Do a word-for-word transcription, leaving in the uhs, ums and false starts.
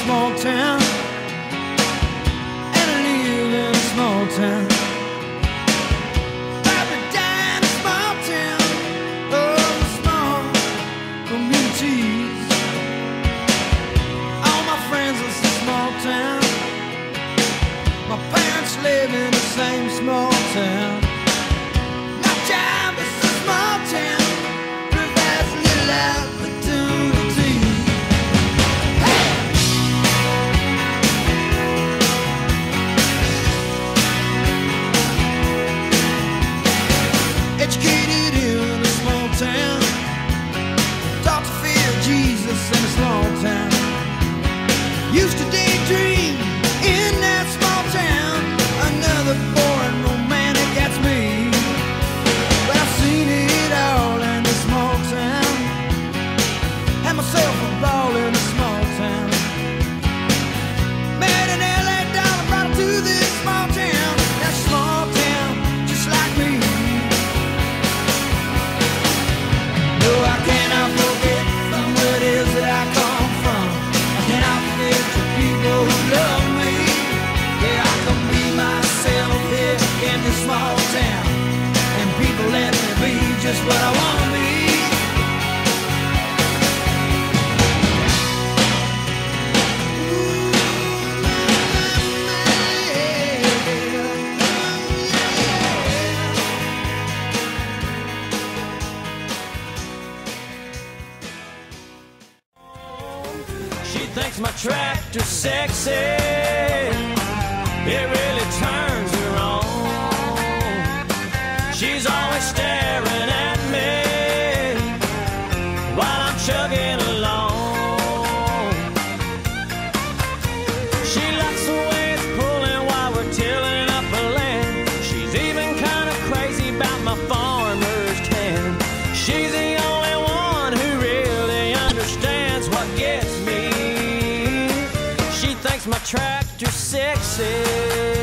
small town, and I live in a small town. Probably die in a small town. Oh, small communities. All my friends live in a small town. My parents live in the same small town. My job is a small town. Provides a little opportunity. Hey! Educated in a small town. Taught to fear Jesus in a small town. Used to daydream in that small town. Another boring romantic, that's me. But I've seen it all in a small town. Had myself a ball in a small town. Met an L A dollar, brought her to this small town. That small town, just like me. No, I cannot forget from where it is that I come from. I cannot forget the people who love me. Yeah, I can be myself here in this small town, and people let me be just what I want to be. She thinks my tractor's sexy. It really turns her on. She's always staring at me while I'm chugging along. She likes the way it's pulling while we're tilling up the land. She's even kind of crazy about my farmer's tan. She's the only one who really understands what gets me. She thinks my tractor's sexy.